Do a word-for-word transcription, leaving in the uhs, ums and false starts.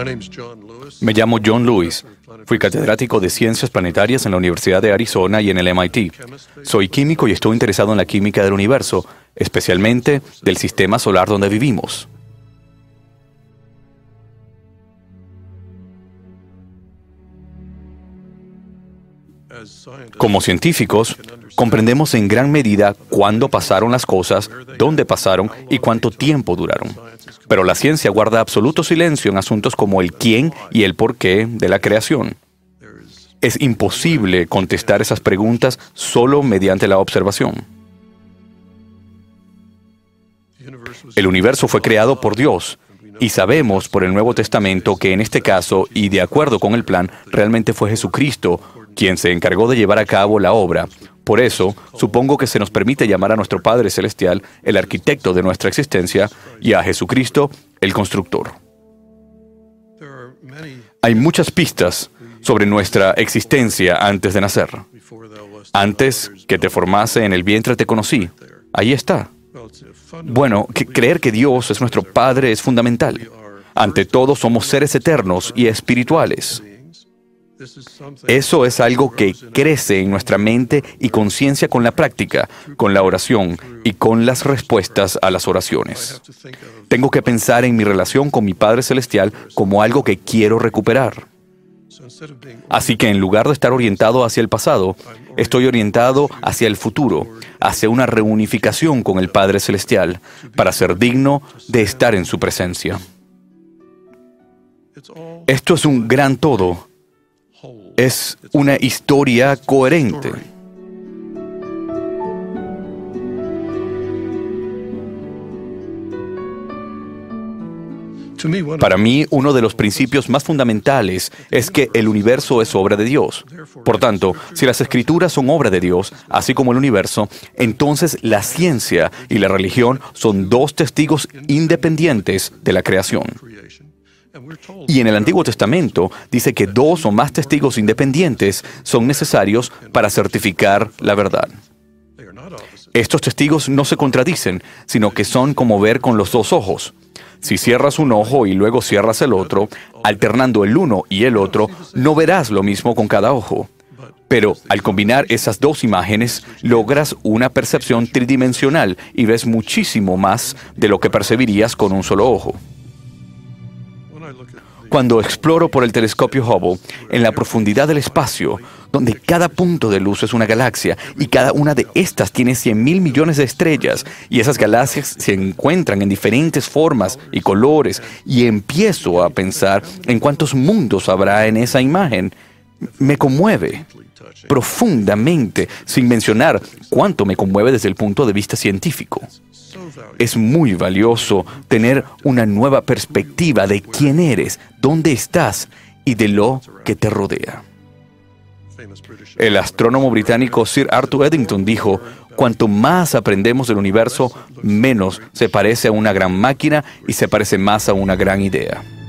Me llamo John Lewis. Fui catedrático de Ciencias Planetarias en la Universidad de Arizona y en el M I T. Soy químico y estoy interesado en la química del universo, especialmente del sistema solar donde vivimos. Como científicos, comprendemos en gran medida cuándo pasaron las cosas, dónde pasaron y cuánto tiempo duraron. Pero la ciencia guarda absoluto silencio en asuntos como el quién y el por qué de la creación. Es imposible contestar esas preguntas solo mediante la observación. El universo fue creado por Dios, y sabemos por el Nuevo Testamento que en este caso, y de acuerdo con el plan, realmente fue Jesucristo quien se encargó de llevar a cabo la obra. Por eso, supongo que se nos permite llamar a nuestro Padre Celestial el arquitecto de nuestra existencia y a Jesucristo el constructor. Hay muchas pistas sobre nuestra existencia antes de nacer. Antes que te formase en el vientre te conocí. Ahí está. Bueno, que creer que Dios es nuestro Padre es fundamental. Ante todo, somos seres eternos y espirituales. Eso es algo que crece en nuestra mente y conciencia con la práctica, con la oración y con las respuestas a las oraciones. Tengo que pensar en mi relación con mi Padre Celestial como algo que quiero recuperar. Así que en lugar de estar orientado hacia el pasado, estoy orientado hacia el futuro, hacia una reunificación con el Padre Celestial, para ser digno de estar en su presencia. Esto es un gran todo. Es una historia coherente. Para mí, uno de los principios más fundamentales es que el universo es obra de Dios. Por tanto, si las Escrituras son obra de Dios, así como el universo, entonces la ciencia y la religión son dos testigos independientes de la creación. Y en el Antiguo Testamento dice que dos o más testigos independientes son necesarios para certificar la verdad. Estos testigos no se contradicen, sino que son como ver con los dos ojos. Si cierras un ojo y luego cierras el otro, alternando el uno y el otro, no verás lo mismo con cada ojo. Pero al combinar esas dos imágenes, logras una percepción tridimensional y ves muchísimo más de lo que percibirías con un solo ojo. Cuando exploro por el telescopio Hubble, en la profundidad del espacio, donde cada punto de luz es una galaxia y cada una de estas tiene cien mil millones de estrellas, y esas galaxias se encuentran en diferentes formas y colores, y empiezo a pensar en cuántos mundos habrá en esa imagen, me conmueve profundamente, sin mencionar cuánto me conmueve desde el punto de vista científico. Es muy valioso tener una nueva perspectiva de quién eres, dónde estás y de lo que te rodea. El astrónomo británico Sir Arthur Eddington dijo: cuanto más aprendemos del universo, menos se parece a una gran máquina y se parece más a una gran idea.